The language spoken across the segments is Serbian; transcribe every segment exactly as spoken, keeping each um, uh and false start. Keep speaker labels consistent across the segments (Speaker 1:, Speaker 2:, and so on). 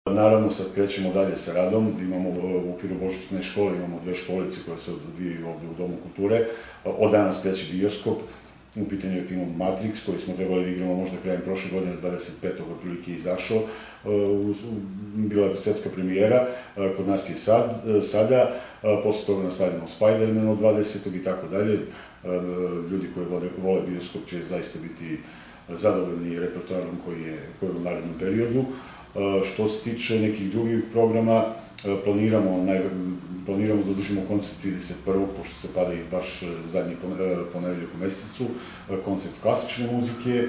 Speaker 1: Naravno, sad krećemo dalje sa radom, imamo u okviru Božićne škole, imamo dve školice koje se odvijaju ovde u Domu kulture. Od danas kreće bioskop, u pitanju je film Matrix, koji smo trebali da igramo možda krajem prošle godine, dvadeset petog otprilike izašao. Bila je svetska premijera, kod nas je sada, posle toga nastavljamo Spider-Man od dvadesetog i tako dalje. Ljudi koji vole bioskop će zaista biti zadovoljni repertoarom koji je u narednom periodu. Što se tiče nekih drugih programa, planiramo da održimo koncert trideset prvog pošto se pada i baš zadnji ponedeljak u mesecu, koncert klasične muzike.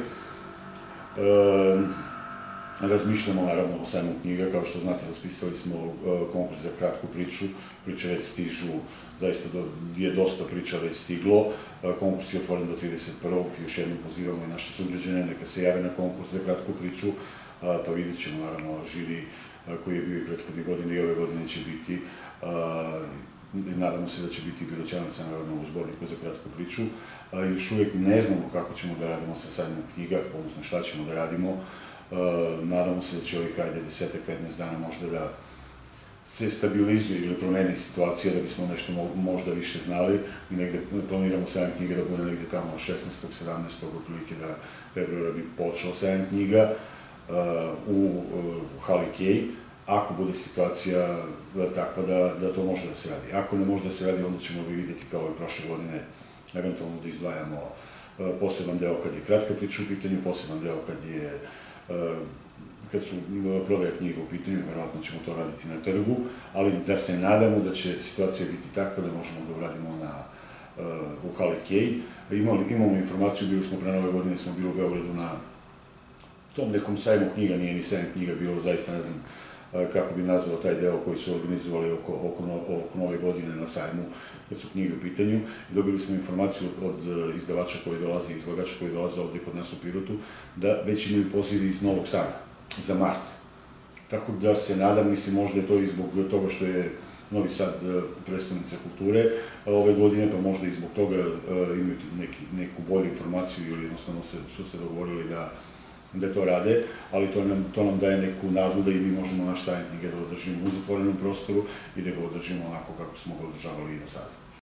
Speaker 1: Razmišljamo naravno o sajmu knjiga, kao što znate, raspisali smo konkurs za kratku priču, priče već stižu, zaista je dosta priča već stiglo, konkurs je otvoren do trideset prvog još jednom pozivamo i naše sugrađane, neka se jave na konkurs za kratku priču, pa vidjet ćemo naravno žiri koji je bio i prethodne godine i ove godine će biti. Nadamo se da će biti Piroćanaca naravno u zborniku za kratku priču. Još uvijek ne znamo kako ćemo da radimo sa sajmom knjiga, odnosno šta ćemo da radimo. Nadamo se da će ovih, ajde, desetak, petnaest dana možda da se stabilizuje ili promeni situacija, da bismo nešto možda više znali. Mi negde planiramo sajam knjiga da bude negde tamo šesnaestog, sedamnaestog otprilike da februara bi počeo sajam knjiga u hali Kej, ako bude situacija takva da to može da se radi. Ako ne može da se radi, onda ćemo vidjeti kao i prošle godine, eventualno da izdvajamo poseban deo kad je kratka priča u pitanju, poseban deo kad je kad su prodaja knjiga u pitanju, verovatno ćemo to raditi na trgu, ali da se nadamo da će situacija biti takva da možemo da uradimo u hali Kej. Imamo informaciju, bili smo pre nove godine, smo bili u Beogradu na tom nekom sajmu knjiga, nije ni sajam knjiga bilo, zaista ne znam kako bi nazvao taj deo koji su organizovali oko nove godine na sajmu, kad su knjige u pitanju. Dobili smo informaciju od izdavača koji dolaze, izlagača koji dolaze ovde kod nas u Pirotu, da već imaju pozivi iz Novog Sada za mart. Tako da se nadam, mislim, možda je to i zbog toga što je Novi Sad prestonica kulture ove godine, pa možda i zbog toga imaju neku bolju informaciju ili jednostavno su se dogovorili da da to rade, ali to nam daje neku nadu da i mi možemo naš sajam knjige da održimo u zatvorenom prostoru i da ga održimo onako kako smo ga održavali i do sada.